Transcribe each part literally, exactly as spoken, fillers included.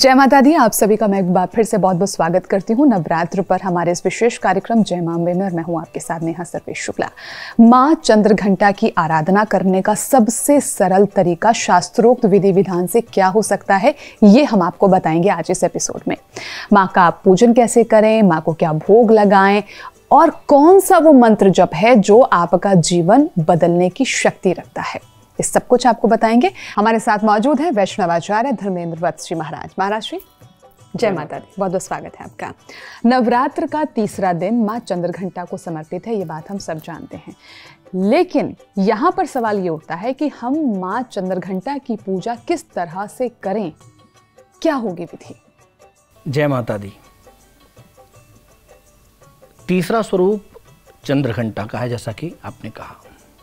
जय माता दी। आप सभी का मैं एक बार फिर से बहुत बहुत स्वागत करती हूँ नवरात्र पर हमारे इस विशेष कार्यक्रम जय मां अम्बे में, और मैं हूँ आपके साथ नेहा सर्वेश शुक्ला। मां चंद्रघंटा की आराधना करने का सबसे सरल तरीका शास्त्रोक्त विधि विधान से क्या हो सकता है, ये हम आपको बताएंगे आज इस एपिसोड में। मां का पूजन कैसे करें, मां को क्या भोग लगाएं, और कौन सा वो मंत्र जप है जो आपका जीवन बदलने की शक्ति रखता है, इस सब कुछ आपको बताएंगे। हमारे साथ मौजूद है वैष्णवाचार्य धर्मेंद्र वत्स जी महाराज। महाराज श्री जय माता दी, बहुत बहुत स्वागत है आपका। नवरात्र का तीसरा दिन मां चंद्रघंटा को समर्पित है, ये बात हम सब जानते हैं, लेकिन यहां पर सवाल ये उठता है कि हम मां चंद्रघंटा की पूजा किस तरह से करें, क्या होगी विधि? जय माता दी। तीसरा स्वरूप चंद्रघंटा का है, जैसा कि आपने कहा।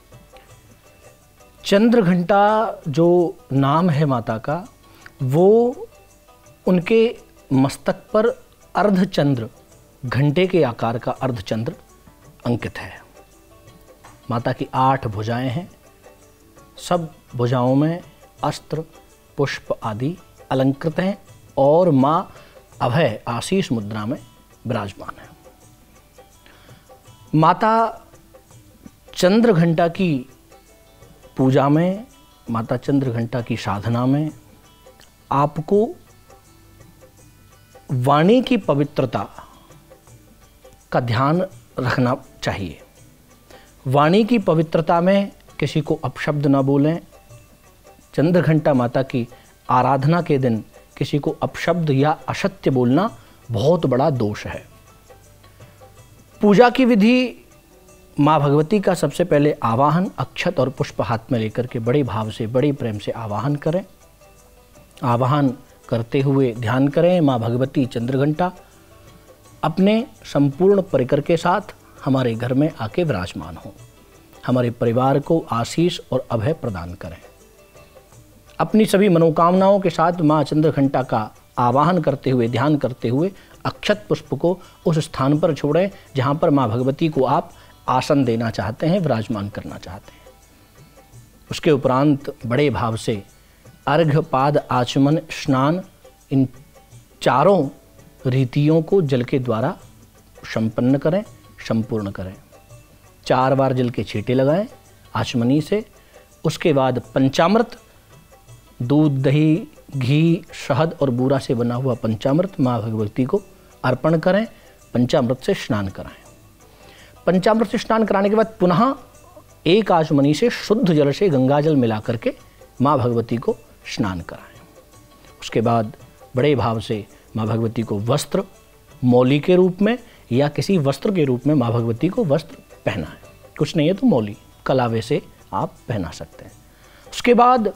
चंद्रघंटा जो नाम है माता का, वो उनके मस्तक पर अर्धचंद्र, घंटे के आकार का अर्धचंद्र अंकित है। माता की आठ भुजाएं हैं, सब भुजाओं में अस्त्र पुष्प आदि अलंकृत हैं, और मां अभय आशीष मुद्रा में विराजमान है। माता चंद्रघंटा की पूजा में, माता चंद्रघंटा की साधना में आपको वाणी की पवित्रता का ध्यान रखना चाहिए। वाणी की पवित्रता में किसी को अपशब्द ना बोलें। चंद्रघंटा माता की आराधना के दिन किसी को अपशब्द या असत्य बोलना बहुत बड़ा दोष है। पूजा की विधि, माँ भगवती का सबसे पहले आवाहन, अक्षत और पुष्प हाथ में लेकर के बड़े भाव से, बड़े प्रेम से आवाहन करें। आवाहन करते हुए ध्यान करें माँ भगवती चंद्रघंटा अपने संपूर्ण परिकर के साथ हमारे घर में आके विराजमान हो, हमारे परिवार को आशीष और अभय प्रदान करें। अपनी सभी मनोकामनाओं के साथ माँ चंद्रघंटा का आवाहन करते हुए, ध्यान करते हुए अक्षत पुष्प को उस स्थान पर छोड़ें जहाँ पर माँ भगवती को आप आसन देना चाहते हैं, विराजमान करना चाहते हैं। उसके उपरांत बड़े भाव से अर्घ्य, पाद, आचमन, स्नान, इन चारों रीतियों को जल के द्वारा संपन्न करें, संपूर्ण करें। चार बार जल के छींटे लगाएं आचमनी से। उसके बाद पंचामृत, दूध, दही, घी, शहद और बूरा से बना हुआ पंचामृत माँ भगवती को अर्पण करें। पंचामृत से स्नान कराएं। पंचामृत से स्नान कराने के बाद पुनः एक आचमनी से शुद्ध जल से गंगा जल मिला करके माँ भगवती को स्नान कराएं। उसके बाद बड़े भाव से माँ भगवती को वस्त्र, मौली के रूप में या किसी वस्त्र के रूप में माँ भगवती को वस्त्र पहनाएं। कुछ नहीं है तो मौली, कलावे से आप पहना सकते हैं। उसके बाद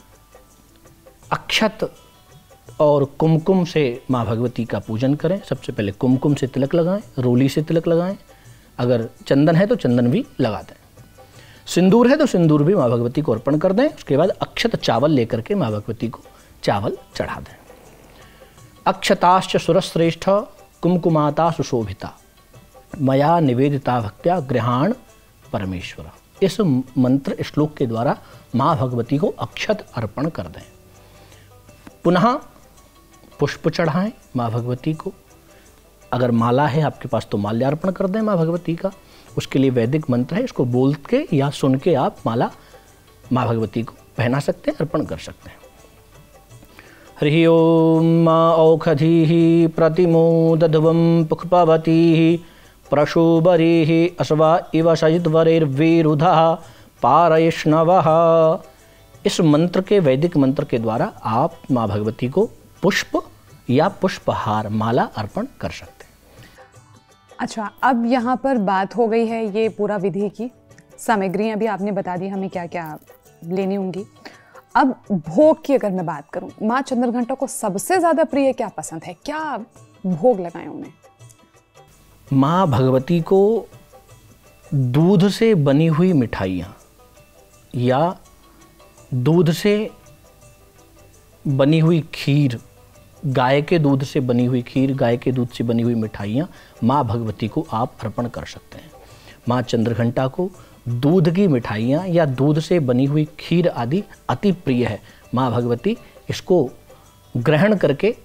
अक्षत और कुमकुम से माँ भगवती का पूजन करें। सबसे पहले कुमकुम से तिलक लगाएं, रोली से तिलक लगाएं। अगर चंदन है तो चंदन भी लगा दें। सिंदूर है तो सिंदूर भी माँ भगवती को अर्पण कर दें। उसके बाद अक्षत चावल लेकर के माँ भगवती को चावल चढ़ा दें। अक्षताश्च सुरश्रेष्ठ कुमकुमाता सुशोभिता मया निवेदिता भक्त्या गृहाण परमेश्वर। इस मंत्र श्लोक के द्वारा माँ भगवती को अक्षत अर्पण कर दें। पुनः पुष्प चढ़ाएं माँ भगवती को। अगर माला है आपके पास तो माल्यार्पण कर दें माँ भगवती का। उसके लिए वैदिक मंत्र है, इसको बोल के या सुन के आप माला माँ भगवती को पहना सकते हैं, अर्पण कर सकते हैं। हरि ओम औषधि प्रतिमोदध्वं पुष्पवती प्रशोभरी अश्वा इव सजितवरेर्विरुधः पारयष्णवः। इस मंत्र के, वैदिक मंत्र के द्वारा आप माँ भगवती को पुष्प या पुष्पहार, माला अर्पण कर सकते हैं। अच्छा, अब यहाँ पर बात हो गई है ये पूरा विधि की, सामग्रियाँ भी आपने बता दी हमें क्या क्या लेनी होंगी। अब भोग की अगर मैं बात करूँ, माँ चंद्रघंटा को सबसे ज़्यादा प्रिय क्या पसंद है, क्या भोग लगाएं उन्हें? माँ भगवती को दूध से बनी हुई मिठाइयाँ या दूध से बनी हुई खीर, गाय के दूध से बनी हुई खीर, गाय के दूध से बनी हुई मिठाइयाँ माँ भगवती को आप अर्पण कर सकते हैं। माँ चंद्रघंटा को दूध की मिठाइयाँ या दूध से बनी हुई खीर आदि अति प्रिय है। माँ भगवती इसको ग्रहण करके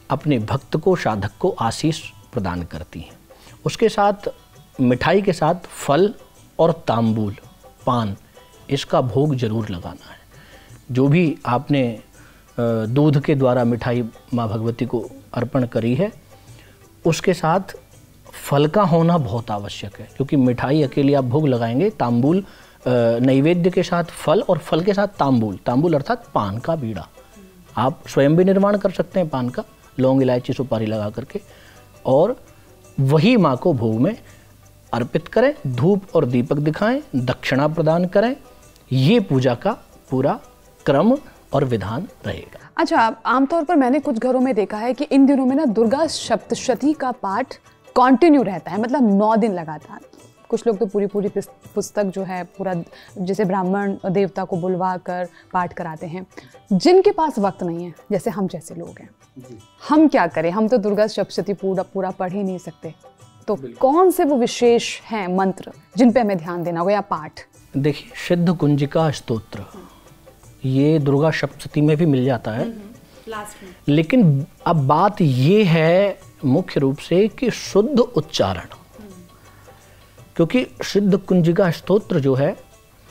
अपने भक्त को, साधक को आशीष प्रदान करती हैं। उसके साथ मिठाई के साथ फल और तांबूल, पान, इसका भोग जरूर लगाना है। जो भी आपने दूध के द्वारा मिठाई माँ भगवती को अर्पण करी है, उसके साथ फल का होना बहुत आवश्यक है, क्योंकि मिठाई अकेले आप भोग लगाएंगे। तांबूल नैवेद्य के साथ फल, और फल के साथ तांबूल, तांबूल अर्थात पान का बीड़ा। आप स्वयं भी निर्माण कर सकते हैं पान का, लौंग इलायची सुपारी लगा करके, और वही माँ को भोग में अर्पित करें। धूप और दीपक दिखाएं, दक्षिणा प्रदान करें। ये पूजा का पूरा क्रम और विधान रहेगा। अच्छा, आमतौर पर मैंने कुछ घरों में देखा है कि इन दिनों में ना दुर्गा सप्तशती का पाठ कंटिन्यू रहता है, मतलब नौ दिन लगातार। कुछ लोग तो पूरी पूरी पुस्तक जो है पूरा, जैसे ब्राह्मण देवता को बुलवा कर पाठ कराते हैं। जिनके पास वक्त नहीं है, जैसे हम जैसे लोग हैं, हम क्या करें? हम तो दुर्गा सप्तशती पूरा पूरा पढ़ ही नहीं सकते, तो कौन से वो विशेष हैं मंत्र जिन पे हमें ध्यान देना होगा या पाठ? देखिए, सिद्ध कुंजिका स्तोत्र ये दुर्गा सप्तशती में भी मिल जाता है, लास्ट में। लेकिन अब बात ये है मुख्य रूप से कि शुद्ध उच्चारण, क्योंकि सिद्ध कुंजिका स्तोत्र जो है,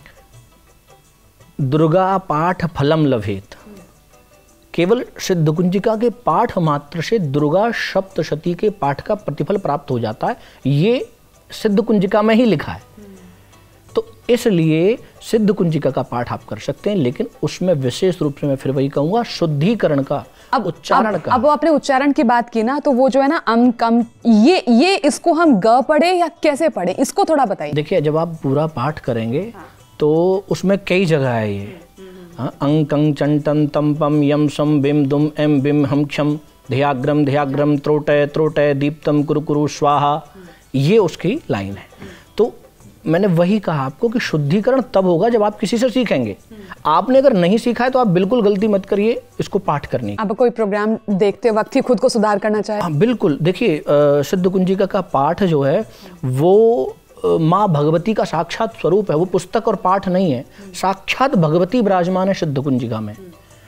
दुर्गा पाठ फलम लभेत, केवल सिद्ध कुंजिका के पाठ मात्र से दुर्गा सप्तशती के पाठ का प्रतिफल प्राप्त हो जाता है। ये सिद्ध कुंजिका में ही लिखा है। तो इसलिए सिद्ध कुंजिका का पाठ आप कर सकते हैं, लेकिन उसमें विशेष रूप से मैं फिर वही कहूंगा, शुद्धिकरण का, अब उच्चारण अब, का। अब आपने उच्चारण की बात की ना, तो वो जो है ना अम कम, ये ये इसको हम ग पढ़े या कैसे पढ़े, इसको थोड़ा बताइए। देखिए, जब आप पूरा पाठ करेंगे तो उसमें कई जगह है ये, हाँ, अंग कंग चंटन तम पम यम सम बिम दुम एम बिम हम क्षम ध्याग्रम ध्याग्रम त्रोटय त्रोटय दीप्तम कुरु कुरु स्वाहा, ये उसकी लाइन है। तो मैंने वही कहा आपको कि शुद्धिकरण तब होगा जब आप किसी से सीखेंगे। आपने अगर नहीं सीखा है तो आप बिल्कुल गलती मत करिए इसको पाठ करने की। अब कोई प्रोग्राम देखते वक्त ही खुद को सुधार करना चाहे? हाँ बिल्कुल। देखिए, सिद्ध कुंजिका का पाठ जो है वो माँ भगवती का साक्षात स्वरूप है, वो पुस्तक और पाठ नहीं है, साक्षात भगवती विराजमान है सिद्ध कुंजिका में।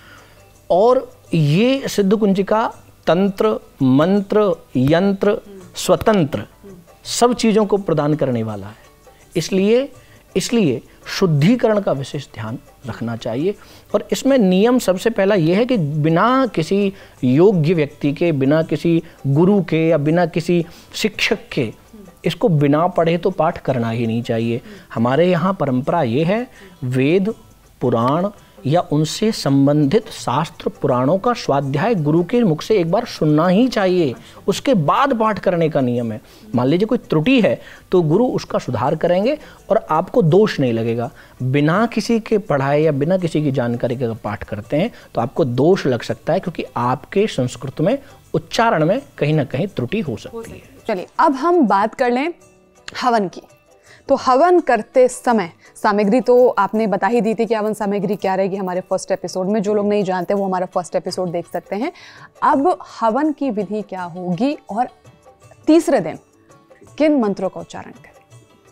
और ये सिद्ध कुंजिका तंत्र, मंत्र, यंत्र, स्वतंत्र सब चीज़ों को प्रदान करने वाला है। इसलिए इसलिए शुद्धिकरण का विशेष ध्यान रखना चाहिए। और इसमें नियम सबसे पहला यह है कि बिना किसी योग्य व्यक्ति के, बिना किसी गुरु के या बिना किसी शिक्षक के इसको बिना पढ़े तो पाठ करना ही नहीं चाहिए। हमारे यहाँ परंपरा ये है, वेद, पुराण या उनसे संबंधित शास्त्र पुराणों का स्वाध्याय गुरु के मुख से एक बार सुनना ही चाहिए, उसके बाद पाठ करने का नियम है। मान लीजिए कोई त्रुटि है तो गुरु उसका सुधार करेंगे और आपको दोष नहीं लगेगा। बिना किसी के पढ़ाए या बिना किसी की जानकारी के अगर पाठ करते हैं तो आपको दोष लग सकता है, क्योंकि आपके संस्कृत में उच्चारण में कहीं ना कहीं त्रुटि हो सकती है। चलिए, अब हम बात कर लें हवन की। तो हवन करते समय सामग्री तो आपने बता ही दी थी कि हवन सामग्री क्या रहेगी हमारे फर्स्ट एपिसोड में। जो लोग नहीं जानते वो हमारा फर्स्ट एपिसोड देख सकते हैं। अब हवन की विधि क्या होगी और तीसरे दिन किन मंत्रों का उच्चारण करें?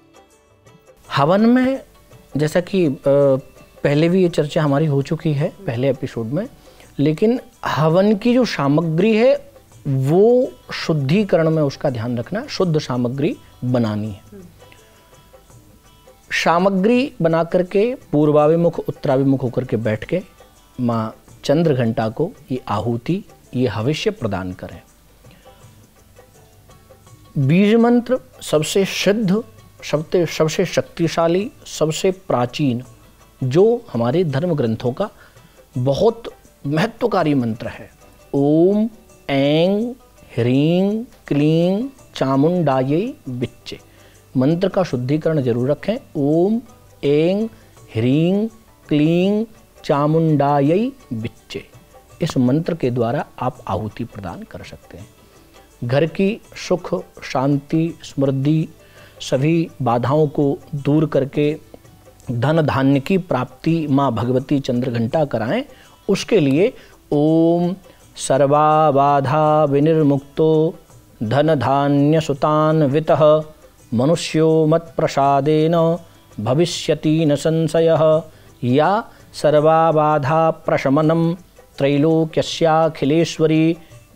हवन में जैसा कि पहले भी ये चर्चा हमारी हो चुकी है पहले एपिसोड में, लेकिन हवन की जो सामग्री है वो शुद्धिकरण में उसका ध्यान रखना, शुद्ध सामग्री बनानी है। सामग्री बना करके पूर्वाभिमुख उत्तराभिमुख होकर के बैठ के माँ चंद्र घंटा को ये आहुति, ये हविष्य प्रदान करें। बीज मंत्र सबसे सिद्ध, सबसे सबसे शक्तिशाली, सबसे प्राचीन, जो हमारे धर्म ग्रंथों का बहुत महत्वकारी मंत्र है। ओम ऐं ह्रीं क्लीं चामुंडायै विच्चे। मंत्र का शुद्धिकरण जरूर रखें। ओम ऐं ह्रीं क्लीं चामुंडायै विच्चे। इस मंत्र के द्वारा आप आहुति प्रदान कर सकते हैं। घर की सुख, शांति, समृद्धि, सभी बाधाओं को दूर करके धन धान्य की प्राप्ति माँ भगवती चंद्रघंटा कराएं। उसके लिए ओम सर्वा बाधा विनिर्मुक्तो धन धान्य सुतान्वितः मनुष्यो मत प्रसादेन भविष्यति न संशयः या सर्वा बाधा प्रशमनम त्रैलोक्यस्याखिलेश्वरी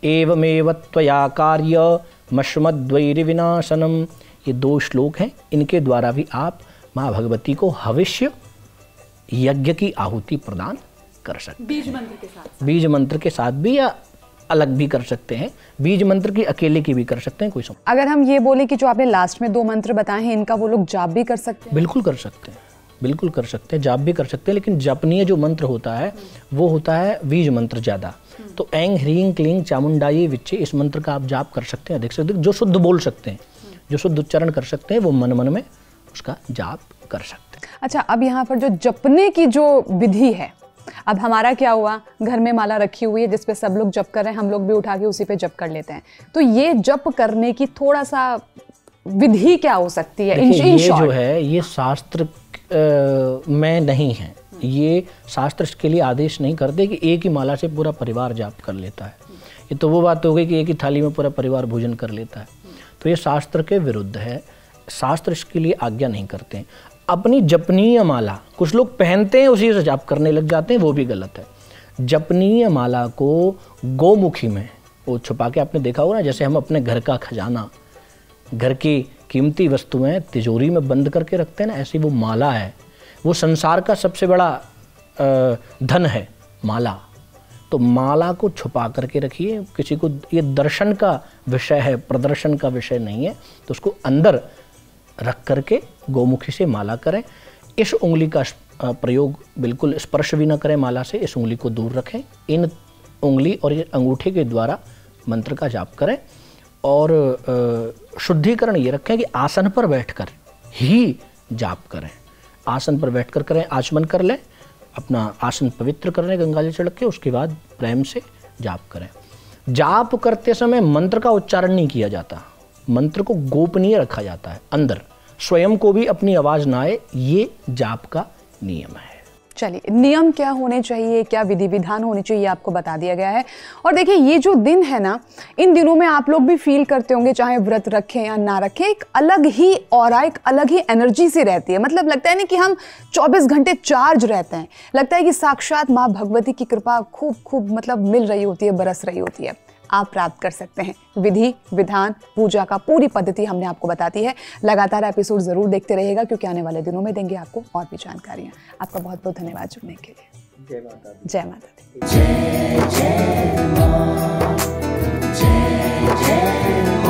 एवमेव त्वया कार्य मश्मद्वैरिविनाशनम। ये दो श्लोक हैं, इनके द्वारा भी आप माँ भगवती को हविष्य यज्ञ की आहुति प्रदान कर सकते हैं। बीज मंत्र के साथ बीज मंत्र के साथ भी, या अलग भी कर सकते हैं। बीज मंत्र की अकेले की भी कर सकते हैं, कोई समस्या। अगर हम ये बोले कि जो आपने लास्ट में दो मंत्र बताए हैं, इनका वो लोग जाप भी कर सकते हैं? बिल्कुल कर सकते हैं, बिल्कुल कर सकते हैं, जाप भी कर सकते हैं। लेकिन जपनीय जो मंत्र होता है वो होता है बीज मंत्र ज़्यादा। तो ऐंग ह्रीं क्लीं चामुंडाई विच्चे, इस मंत्र का आप जाप कर सकते हैं अधिक से अधिक। जो शुद्ध बोल सकते हैं, जो शुद्ध उच्चारण कर सकते हैं, वो मन मन में उसका जाप कर सकते हैं। अच्छा, अब यहाँ पर जो जपने की जो विधि है, अब हमारा क्या हुआ, घर में माला रखी हुई है जिस पे सब लोग जप कर रहे हैं, हम लोग भी उठा के उसी पे जप कर लेते हैं। तो ये जप करने की थोड़ा सा विधि क्या हो सकती है? इन, ये जो है ये शास्त्र आ, में नहीं है। ये शास्त्र इसके लिए आदेश नहीं करते कि एक ही माला से पूरा परिवार जाप कर लेता है। ये तो वो बात हो गई कि एक ही थाली में पूरा परिवार भोजन कर लेता है, तो ये शास्त्र के विरुद्ध है। शास्त्र इसके लिए आज्ञा नहीं करते हैं। अपनी जपनीय माला कुछ लोग पहनते हैं, उसी से जाप करने लग जाते हैं, वो भी गलत है। जपनीय माला को गोमुखी में वो छुपा के, आपने देखा होगा ना, जैसे हम अपने घर का खजाना, घर की कीमती वस्तुएं तिजोरी में बंद करके रखते हैं ना, ऐसी वो माला है। वो संसार का सबसे बड़ा धन है माला। तो माला को छुपा करके रखिए। किसी को ये दर्शन का विषय है, प्रदर्शन का विषय नहीं है, तो उसको अंदर रख करके गोमुखी से माला करें। इस उंगली का प्रयोग बिल्कुल स्पर्श भी न करें माला से, इस उंगली को दूर रखें। इन उंगली और ये अंगूठे के द्वारा मंत्र का जाप करें। और शुद्धिकरण ये रखें कि आसन पर बैठकर ही जाप करें। आसन पर बैठकर करें, आचमन कर लें, अपना आसन पवित्र कर लें गंगा जल छिड़क के, उसके बाद प्रेम से जाप करें। जाप करते समय मंत्र का उच्चारण नहीं किया जाता, मंत्र को गोपनीय रखा जाता है अंदर, स्वयं को भी अपनी आवाज ना आए, ये जाप का नियम है। चलिए, नियम क्या होने चाहिए, क्या विधि विधान होनी चाहिए, आपको बता दिया गया है। और देखिए, ये जो दिन है ना, इन दिनों में आप लोग भी फील करते होंगे, चाहे व्रत रखें या ना रखें, एक अलग ही ऑरा, एक अलग ही एनर्जी सी रहती है। मतलब लगता है ना कि हम चौबीस घंटे चार्ज रहते हैं। लगता है कि साक्षात माँ भगवती की कृपा खूब खूब मतलब मिल रही होती है, बरस रही होती है। आप प्राप्त कर सकते हैं। विधि विधान पूजा का पूरी पद्धति हमने आपको बता दी है। लगातार एपिसोड जरूर देखते रहिएगा, क्योंकि आने वाले दिनों में देंगे आपको और भी जानकारियां। आपका बहुत बहुत धन्यवाद जुड़ने के लिए। जय माता दी। जय माता दी। जय जय मां, जय जय